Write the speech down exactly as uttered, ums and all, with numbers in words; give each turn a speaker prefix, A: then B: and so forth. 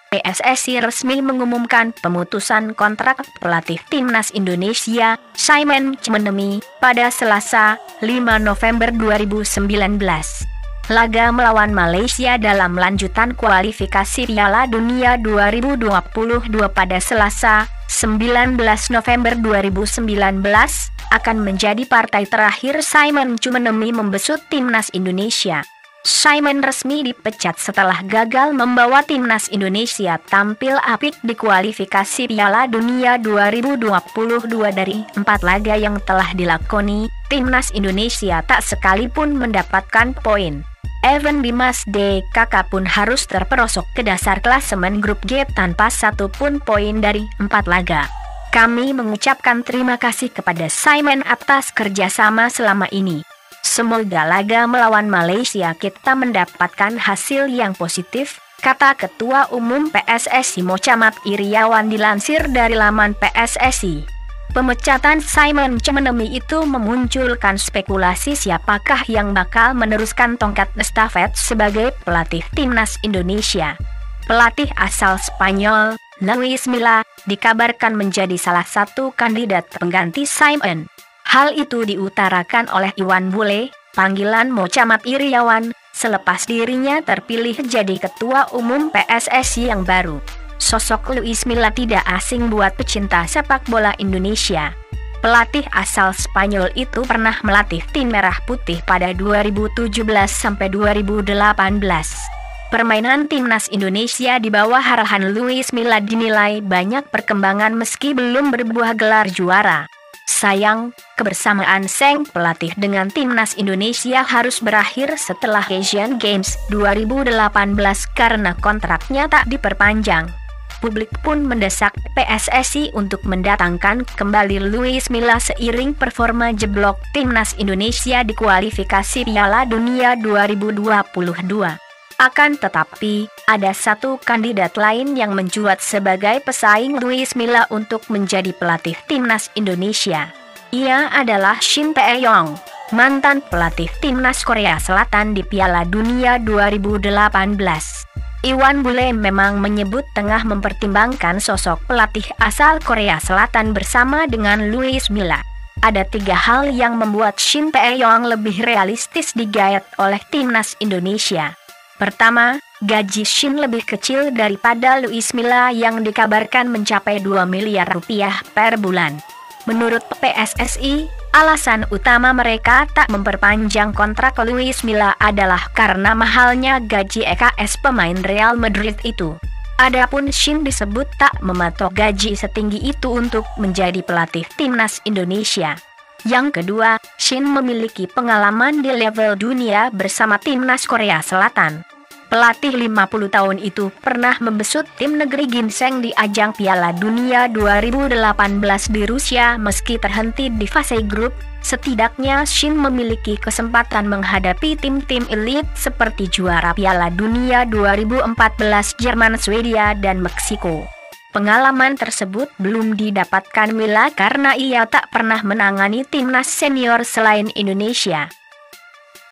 A: P S S I resmi mengumumkan pemutusan kontrak pelatih timnas Indonesia, Simon Chmenemi, pada Selasa, lima November dua ribu sembilan belas. Laga melawan Malaysia dalam lanjutan kualifikasi Piala Dunia dua ribu dua puluh dua pada Selasa, sembilan belas November dua ribu sembilan belas, akan menjadi partai terakhir Simon Chmenemi membesut timnas Indonesia. Simon resmi dipecat setelah gagal membawa timnas Indonesia tampil apik di kualifikasi Piala Dunia dua ribu dua puluh dua. Dari empat laga yang telah dilakoni, timnas Indonesia tak sekalipun mendapatkan poin. Evan Dimas D K K pun harus terperosok ke dasar klasemen grup G tanpa satu pun poin dari empat laga. Kami mengucapkan terima kasih kepada Simon atas kerjasama selama ini. Semoga laga melawan Malaysia kita mendapatkan hasil yang positif, kata Ketua Umum P S S I Mochamat Iriawan dilansir dari laman P S S I. Pemecatan Simon Chmenemi itu memunculkan spekulasi siapakah yang bakal meneruskan tongkat estafet sebagai pelatih timnas Indonesia. Pelatih asal Spanyol, Luis Milla, dikabarkan menjadi salah satu kandidat pengganti Simon. Hal itu diutarakan oleh Iwan Bule, panggilan Mochamat Iriawan, selepas dirinya terpilih jadi Ketua Umum P S S I yang baru. Sosok Luis Milla tidak asing buat pecinta sepak bola Indonesia. Pelatih asal Spanyol itu pernah melatih tim Merah Putih pada dua ribu tujuh belas sampai dua ribu delapan belas. Permainan timnas Indonesia di bawah arahan Luis Milla dinilai banyak perkembangan meski belum berbuah gelar juara. Sayang, kebersamaan sang pelatih dengan timnas Indonesia harus berakhir setelah Asian Games dua ribu delapan belas karena kontraknya tak diperpanjang. Publik pun mendesak P S S I untuk mendatangkan kembali Luis Milla seiring performa jeblok timnas Indonesia di kualifikasi Piala Dunia dua ribu dua puluh dua. Akan tetapi, ada satu kandidat lain yang mencuat sebagai pesaing Luis Milla untuk menjadi pelatih timnas Indonesia. Ia adalah Shin Tae-yong, mantan pelatih timnas Korea Selatan di Piala Dunia dua ribu delapan belas. Iwan Bule memang menyebut tengah mempertimbangkan sosok pelatih asal Korea Selatan bersama dengan Luis Milla. Ada tiga hal yang membuat Shin Tae-yong lebih realistis digayat oleh timnas Indonesia. Pertama, gaji Shin lebih kecil daripada Luis Milla yang dikabarkan mencapai dua miliar rupiah per bulan. Menurut P S S I, alasan utama mereka tak memperpanjang kontrak Luis Milla adalah karena mahalnya gaji E K S pemain Real Madrid itu. Adapun Shin disebut tak mematok gaji setinggi itu untuk menjadi pelatih timnas Indonesia. Yang kedua, Shin memiliki pengalaman di level dunia bersama timnas Korea Selatan. Pelatih lima puluh tahun itu pernah membesut tim negeri ginseng di ajang Piala Dunia dua ribu delapan belas di Rusia meski terhenti di fase grup. Setidaknya Shin memiliki kesempatan menghadapi tim-tim elit seperti juara Piala Dunia dua ribu empat belas Jerman, Swedia, dan Meksiko. Pengalaman tersebut belum didapatkan Milla karena ia tak pernah menangani timnas senior selain Indonesia.